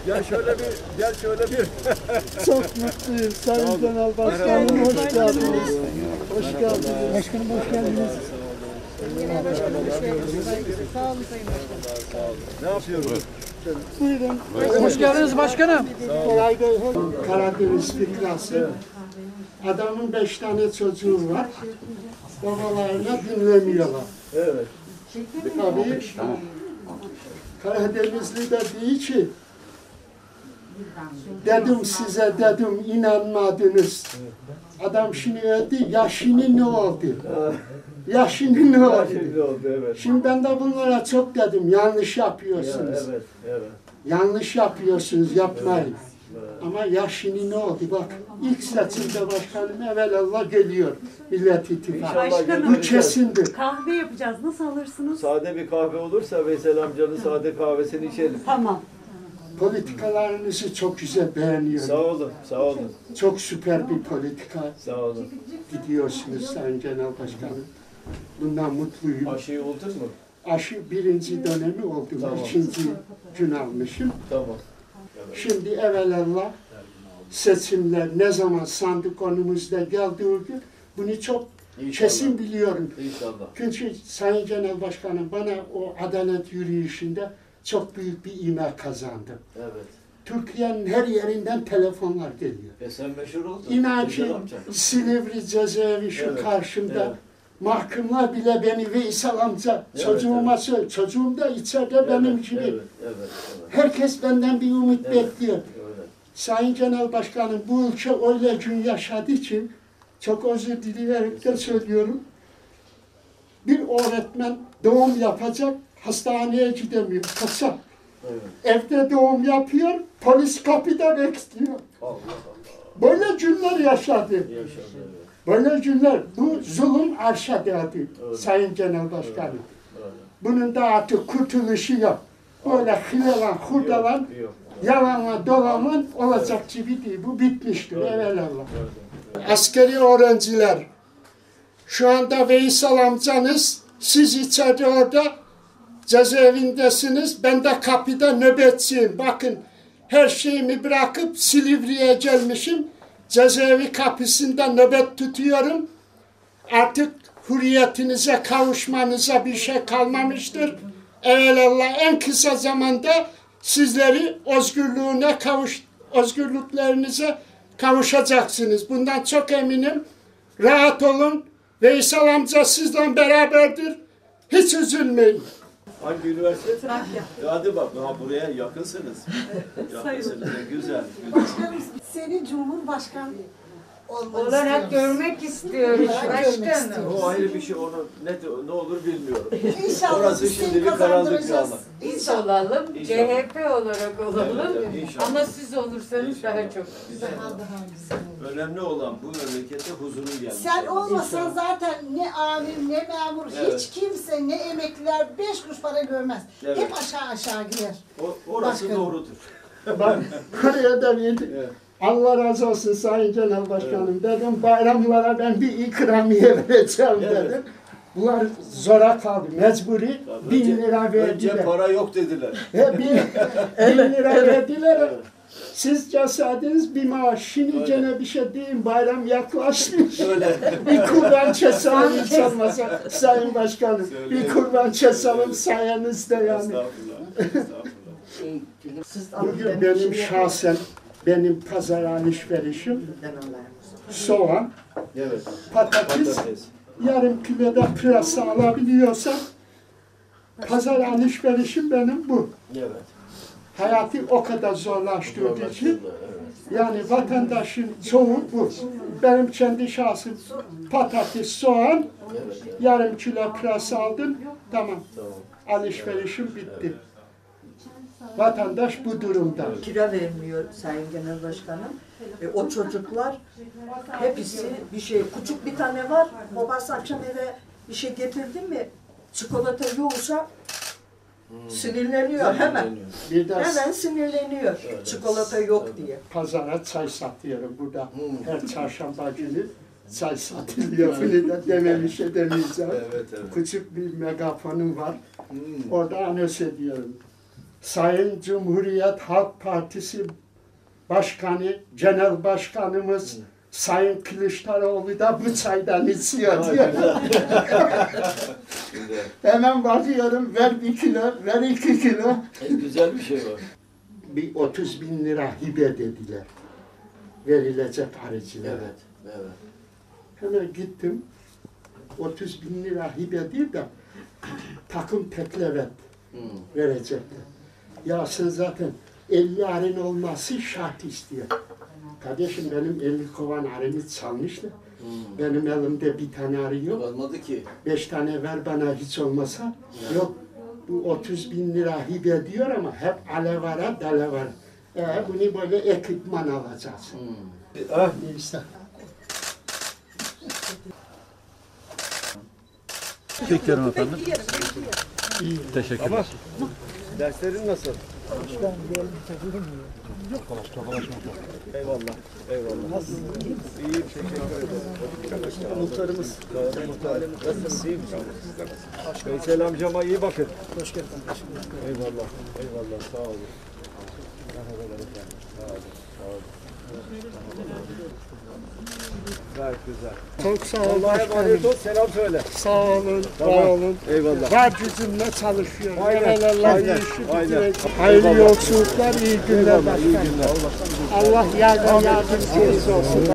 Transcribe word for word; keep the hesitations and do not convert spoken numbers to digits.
Gel şöyle bir, gel şöyle bir. Çok mutluyum. Sayın Genel Başkanım, hoş geldiniz. Hoş geldiniz. Başkanım hoş geldiniz. Genel Başkanım hoş geldiniz. Sağ olun Sayın Başkanım. Sağ olun. Ne yapıyoruz? Buyurun. Hoş geldiniz başkanım. Kolay gelsin. Karadeniz fıkrası. Adamın beş tane çocuğu var. Babalarına dinlemiyorlar. Evet. Tabii Karadenizli de diyor ki, dedim size dedim inanmadınız. Adam şimdi öldü, yaşını ne oldu? Yaşını ne oldu? Şimdi oldu, evet. Şimdi ben de bunlara çok dedim, yanlış yapıyorsunuz. Ya, evet, evet. Yanlış yapıyorsunuz, yapmayın. Ama yaşını ne oldu? Bak, ilk seçimde başkanım evvelallah geliyor Millet İttifakı. Başkanım, Bu kesindir. kahve yapacağız. Nasıl alırsınız? Sade bir kahve olursa Veysel amcanın sade kahvesini içelim. Tamam. Politikalarınızı çok güzel beğeniyorum. Sağ olun, sağ olun. Çok süper bir politika Sağ olun. gidiyorsunuz Sayın Genel Başkanım. Bundan mutluyum. Aşıyı oldun mu? Aşı birinci dönemi oldu. Tamam. İkinci gün almışım. Tamam. Şimdi evvelallah seçimler ne zaman sandık önümüzde geldiği gün bunu çok İnşallah. kesin biliyorum. İnşallah. Çünkü Sayın Genel Başkanım bana o adalet yürüyüşünde çok büyük bir ivme kazandı. Evet. Türkiye'nin her yerinden telefonlar geliyor. E sen meşhur oldun. İnan Veysel ki amca. Silivri cezaevi şu Evet, karşımda. evet. Mahkumlar bile beni Veysel amca, Evet, çocuğuma evet. söyle, çocuğum da içeride benim Evet, gibi. Evet, evet, evet. Herkes benden bir ümit Evet. bekliyor. Evet. Sayın Genel Başkanım bu ülke öyle gün yaşadığı için çok özür dileyerek de söylüyorum. Bir öğretmen doğum yapacak, hastaneye gidemiyor, kaçak. Evet. Evde doğum yapıyor, polis kapıda bekliyor. Allah Allah. Böyle günler yaşadı. Yaşadı, evet. Böyle günler, bu zulüm arşa geldi Evet. Sayın Genel Başkanım. Evet. Bunun da artık kurtuluşu yok. Böyle hilelan, hurdalan, Yok, yok. yalanla dolanla olacak gibi değil. Bu bitmiştir Evet. evvelallah. Evet. Askeri öğrenciler, şu anda Veysel amcanız, siz içeride orada cezaevindesiniz, ben de kapıda nöbetçiyim. Bakın her şeyimi bırakıp Silivri'ye gelmişim. Cezaevi kapısında nöbet tutuyorum. Artık hürriyetinize kavuşmanıza bir şey kalmamıştır. Evvelallah en kısa zamanda sizleri özgürlüğüne kavuş, özgürlüklerinize kavuşacaksınız. Bundan çok eminim. Rahat olun. Veysel amca sizden beraberdir. Hiç üzülmeyin. Hangi üniversite? Trakya. Hadi bak, ha, buraya yakınsınız. Yakınsınız. Güzel. Başkanım seni Cumhurbaşkanı olmanı Olarak istiyoruz. görmek istiyoruz Olarak görmek başkanım. istiyoruz. O ayrı bir şey, onu ne, ne olur bilmiyorum. İnşallah Orası biz seni şimdilik karanlık kazandıracağız. ama. Biz olalım, İnşallah. C H P olarak olalım. Evet, evet, inşallah. Ama siz olursanız İnşallah. daha çok güzel. Daha daha güzel olur. Önemli olan bu memlekete huzurun gelmesi. Sen olmasan İnşallah. zaten ne amir ne memur Evet. hiç kimse ne emekliler beş kuruş para görmez. Evet. Hep aşağı aşağı gider. O, orası Başkanım. doğrudur. Bak buraya da bir Evet. Allah razı olsun Sayın Genel Başkanım dedim bayramlara ben bir ikramiye vereceğim Evet. dedim. Bunlar zora kaldı mecburi Tabii. bin Önce- lira Önce verdiler. para yok dediler. He, bin, bin lira verdiler. Siz gelseydiniz bir maaş. Şimdi Öyle. gene bir şey diyeyim bayram yaklaşmış. Öyle. Bir kurban keselim hiç olmasa Sayın Başkanım. Söyle. Bir kurban keselim sayenizde yani. Estağfurullah. Estağfurullah. Bugün benim şahsen benim pazar alışverişim soğan, Evet. patates, Patates. yarım kiloda pırasa alabiliyorsam pazar alışverişim benim bu. Evet. Hayatı o kadar zorlaştırdığı için Evet. yani vatandaşın çoğu bu. Benim kendi şahsım patates, soğan, Evet. yarım kilo pırasa aldım, tamam. Tamam. Alışverişim bitti. Vatandaş bu durumda. Kira vermiyor Sayın Genel Başkanım. E, o çocuklar hepsi bir şey. Küçük bir tane var. Babası akşam eve bir şey getirdi mi çikolata yoksa sinirleniyor hemen. Bir de Hemen sinirleniyor. Evet. Çikolata yok diye. pazara çay satıyorum burada. Hmm. Her çarşamba günü çay satılıyor. Bunu da dememiş edemeyeceğim. Evet, evet. Küçük bir megafonum var. Hmm. Orada anons ediyorum. Sayın Cumhuriyet Halk Partisi Başkanı, Genel Başkanımız Sayın Kılıçdaroğlu da bu çaydan içiyor diyor. Hemen bakıyorum, ver bir kilo, ver iki kilo. E, güzel bir şey var. Bir otuz bin lira hibe dediler. Verilecek arıcılara. Evet, evet. Hemen gittim. otuz bin lira hibe değil de takım teklevet Hmm. verecekler. Ya sen zaten elli arın olması şart istiyor. Kardeşim benim elli kovan arımı çalmışlar. Hmm. Benim elimde bir tane arı yok. Olmadı ki. Beş tane ver bana hiç olmasa. Yok bu otuz bin lira hibe diyor ama hep alevara dalevara. E, bunu böyle ekipman alacağız. Hmm. Ah neyse. Bekliyorum efendim. Teşekkür ederim. Derslerin nasıl? Eyvallah, eyvallah. Nasılsın? İyiyim, teşekkür ederim. Muhtarımız, muhtarımız nasılsın? İyi misin? Veysel amcama iyi bakın. Hoş geldin. Eyvallah, eyvallah, sağ olun. Sağ olun, sağ olun. Gayet güzel. Çok sağ olun Allah'a başkanım. emanet ol, selam söyle. Sağ olun, Tamam. var olun. Eyvallah. Var cüzümle çalışıyor. Aynen, Evvelallah aynen, bir işi aynen. bitirecek. Hayırlı Eyvallah. yolculuklar, iyi günler Eyvallah, iyi başkanım. günler. Allah yardım yardımcınız olsun.